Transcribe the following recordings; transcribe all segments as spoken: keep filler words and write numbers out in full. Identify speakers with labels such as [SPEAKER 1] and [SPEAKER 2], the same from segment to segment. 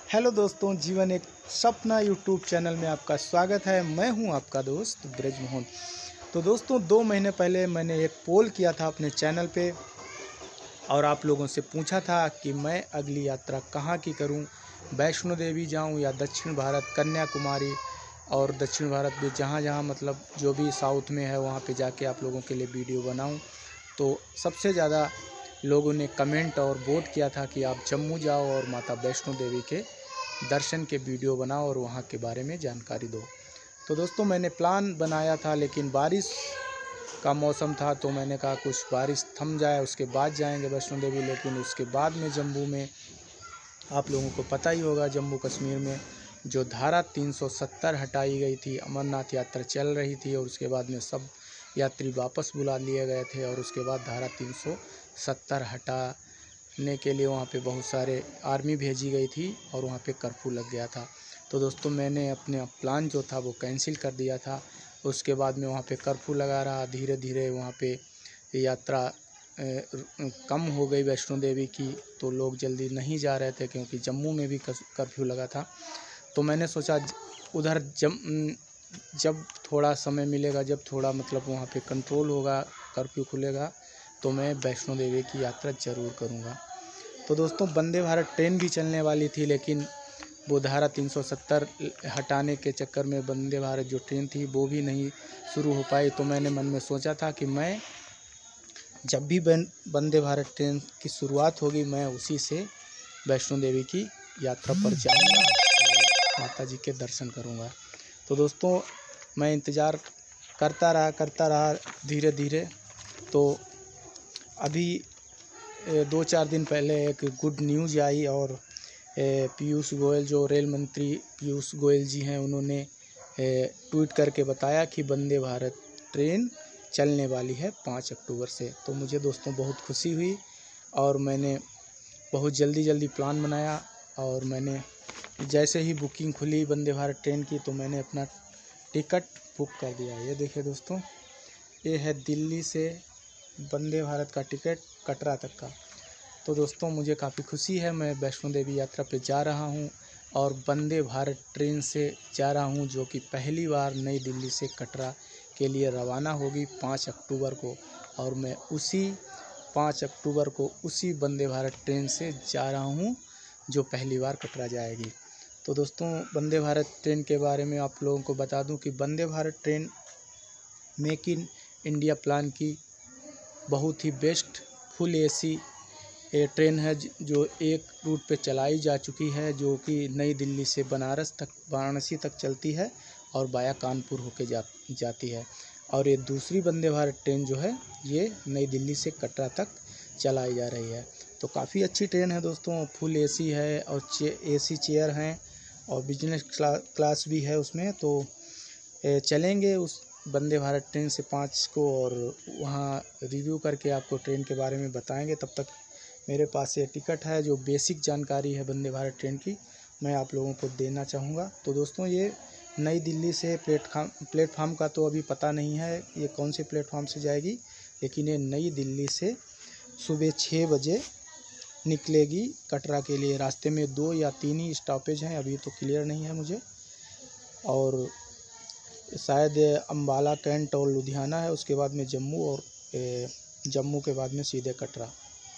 [SPEAKER 1] Hello दोस्तों, जीवन एक सपना यूट्यूब चैनल में आपका स्वागत है। मैं हूं आपका दोस्त ब्रजमोहन। तो दोस्तों, दो महीने पहले मैंने एक पोल किया था अपने चैनल पे और आप लोगों से पूछा था कि मैं अगली यात्रा कहां की करूं, वैष्णो देवी जाऊं या दक्षिण भारत कन्याकुमारी और दक्षिण भारत में जहां जहां मतलब जो भी साउथ में है वहां पे जाके आप लोगों के लिए वीडियो बनाऊं। तो सबसे ज़्यादा लोगों ने कमेंट और वोट किया था कि आप जम्मू जाओ और माता वैष्णो देवी के दर्शन के वीडियो बनाओ और वहाँ के बारे में जानकारी दो। तो दोस्तों, मैंने प्लान बनाया था लेकिन बारिश का मौसम था, तो मैंने कहा कुछ बारिश थम जाए उसके बाद जाएंगे वैष्णो देवी। लेकिन उसके बाद में जम्मू में आप लोगों को पता ही होगा, जम्मू कश्मीर में जो धारा तीन सौ सत्तर हटाई गई थी, अमरनाथ यात्रा चल रही थी और उसके बाद में सब यात्री वापस बुला लिए गए थे और उसके बाद धारा तीन सौ सत्तर हटाने के लिए वहाँ पे बहुत सारे आर्मी भेजी गई थी और वहाँ पे कर्फ्यू लग गया था। तो दोस्तों, मैंने अपने प्लान जो था वो कैंसिल कर दिया था। उसके बाद में वहाँ पे कर्फ्यू लगा रहा, धीरे धीरे वहाँ पे यात्रा कम हो गई वैष्णो देवी की, तो लोग जल्दी नहीं जा रहे थे क्योंकि जम्मू में भी कर्फ्यू लगा था। तो मैंने सोचा उधर जम जब थोड़ा समय मिलेगा, जब थोड़ा मतलब वहाँ पे कंट्रोल होगा, कर्फ्यू खुलेगा, तो मैं वैष्णो देवी की यात्रा ज़रूर करूँगा। तो दोस्तों, वंदे भारत ट्रेन भी चलने वाली थी लेकिन वो धारा तीन सौ सत्तर हटाने के चक्कर में वंदे भारत जो ट्रेन थी वो भी नहीं शुरू हो पाई। तो मैंने मन में सोचा था कि मैं जब भी वंदे भारत ट्रेन की शुरुआत होगी मैं उसी से वैष्णो देवी की यात्रा पर जाऊँगा और माता जी के दर्शन करूँगा। तो दोस्तों, मैं इंतज़ार करता रहा करता रहा धीरे धीरे। तो अभी दो चार दिन पहले एक गुड न्यूज़ आई और पीयूष गोयल, जो रेल मंत्री पीयूष गोयल जी हैं, उन्होंने ट्वीट करके बताया कि वंदे भारत ट्रेन चलने वाली है पाँच अक्टूबर से। तो मुझे दोस्तों बहुत खुशी हुई और मैंने बहुत जल्दी जल्दी प्लान बनाया और मैंने जैसे ही बुकिंग खुली वंदे भारत ट्रेन की तो मैंने अपना टिकट बुक कर दिया। ये देखिए दोस्तों, ये है दिल्ली से वंदे भारत का टिकट कटरा तक का। तो दोस्तों, मुझे काफ़ी खुशी है, मैं वैष्णो देवी यात्रा पे जा रहा हूँ और वंदे भारत ट्रेन से जा रहा हूँ, जो कि पहली बार नई दिल्ली से कटरा के लिए रवाना होगी पाँच अक्टूबर को। और मैं उसी पाँच अक्टूबर को उसी वंदे भारत ट्रेन से जा रहा हूँ जो पहली बार कटरा जाएगी। तो दोस्तों, वंदे भारत ट्रेन के बारे में आप लोगों को बता दूं कि Vande Bharat train make in India plan की बहुत ही बेस्ट फुल एसी ट्रेन है, जो एक रूट पे चलाई जा चुकी है, जो कि नई दिल्ली से बनारस तक वाराणसी तक चलती है और बाया कानपुर होके जा जाती है। और ये दूसरी वंदे भारत ट्रेन जो है ये नई दिल्ली से कटरा तक चलाई जा रही है। तो काफ़ी अच्छी ट्रेन है दोस्तों, फुल एसी है और चे एसी चेयर हैं और बिजनेस क्ला, क्लास भी है उसमें। तो चलेंगे उस वंदे भारत ट्रेन से पाँच को और वहाँ रिव्यू करके आपको ट्रेन के बारे में बताएंगे। तब तक मेरे पास ये टिकट है, जो बेसिक जानकारी है वंदे भारत ट्रेन की मैं आप लोगों को देना चाहूँगा। तो दोस्तों, ये नई दिल्ली से प्लेटफार्म प्लेटफार्म का तो अभी पता नहीं है ये कौन से प्लेटफार्म से जाएगी, लेकिन ये नई दिल्ली से सुबह छः बजे निकलेगी कटरा के लिए। रास्ते में दो या तीन ही स्टॉपेज हैं, अभी तो क्लियर नहीं है मुझे, और शायद अम्बाला, कैंट और लुधियाना है, उसके बाद में जम्मू और जम्मू के बाद में सीधे कटरा।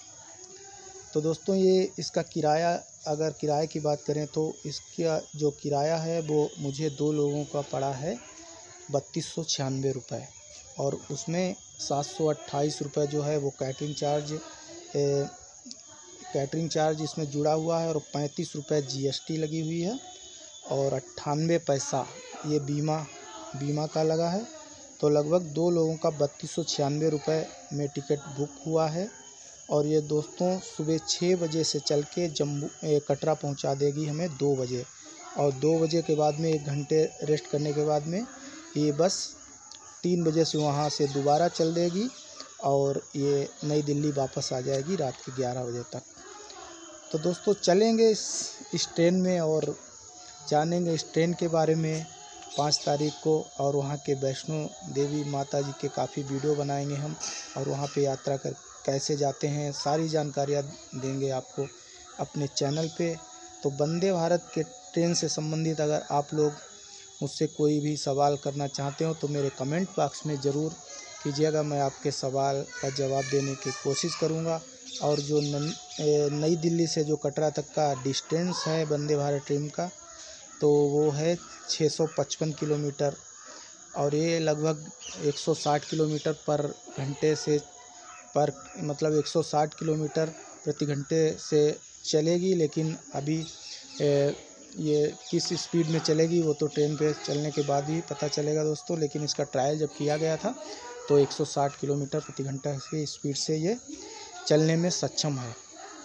[SPEAKER 1] तो दोस्तों, ये इसका किराया, अगर किराए की बात करें तो इसका जो किराया है वो मुझे दो लोगों का पड़ा है बत्तीस सौ छियानवे रुपये, और उसमें सात सौ अट्ठाईस रुपये जो है वो कैटरिंग चार्ज ए, कैटरिंग चार्ज इसमें जुड़ा हुआ है और पैंतीस रुपये जीएसटी लगी हुई है और अट्ठानवे पैसा ये बीमा बीमा का लगा है। तो लगभग दो लोगों का बत्तीस सौ छियानवे रुपये में टिकट बुक हुआ है। और ये दोस्तों सुबह छः बजे से चल के जम्मू कटरा पहुंचा देगी हमें दो बजे, और दो बजे के बाद में एक घंटे रेस्ट करने के बाद में ये बस तीन बजे से वहाँ से दोबारा चल देगी और ये नई दिल्ली वापस आ जाएगी रात के ग्यारह बजे तक। तो दोस्तों, चलेंगे इस इस ट्रेन में और जानेंगे इस ट्रेन के बारे में पाँच तारीख को, और वहाँ के वैष्णो देवी माता जी के काफ़ी वीडियो बनाएंगे हम, और वहाँ पे यात्रा कर कैसे जाते हैं सारी जानकारियाँ देंगे आपको अपने चैनल पे। तो वंदे भारत के ट्रेन से संबंधित अगर आप लोग मुझसे कोई भी सवाल करना चाहते हो तो मेरे कमेंट बॉक्स में ज़रूर कीजिएगा। मैं आपके सवाल का जवाब देने की कोशिश करूंगा। और जो नई दिल्ली से जो कटरा तक का डिस्टेंस है वंदे भारत ट्रेन का, तो वो है छः सौ पचपन किलोमीटर और ये लगभग एक सौ साठ किलोमीटर पर घंटे से पर मतलब एक सौ साठ किलोमीटर प्रति घंटे से चलेगी। लेकिन अभी ए, ये किस स्पीड में चलेगी वो तो ट्रेन पे चलने के बाद ही पता चलेगा दोस्तों। लेकिन इसका ट्रायल जब किया गया था तो एक सौ साठ किलोमीटर प्रति घंटा की स्पीड से ये चलने में सक्षम है।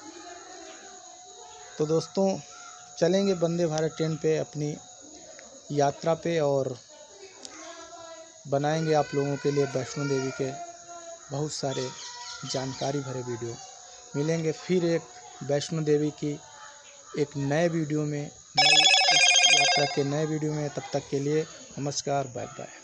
[SPEAKER 1] तो दोस्तों चलेंगे वंदे भारत ट्रेन पे अपनी यात्रा पे और बनाएंगे आप लोगों के लिए वैष्णो देवी के बहुत सारे जानकारी भरे वीडियो। मिलेंगे फिर एक वैष्णो देवी की एक नए वीडियो में, नई यात्रा के नए वीडियो में। तब तक के लिए नमस्कार, बाय बाय।